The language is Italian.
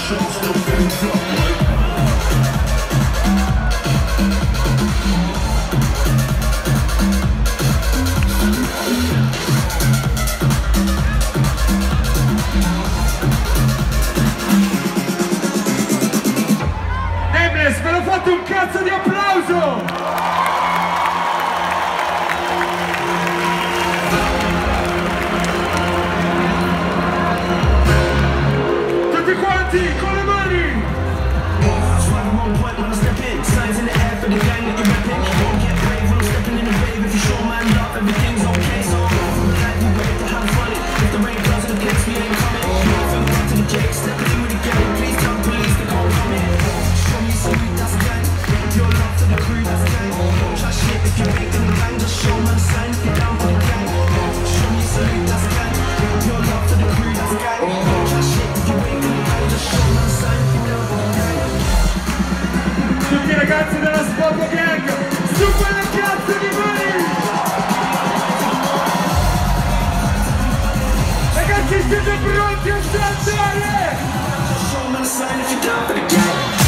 Ve lo fate un cazzo di applauso! Tutti quanti con le mani! Tutti i ragazzi della Spopo Gang, su quelle cazzo di mani! Ragazzi, siete pronti a saltare?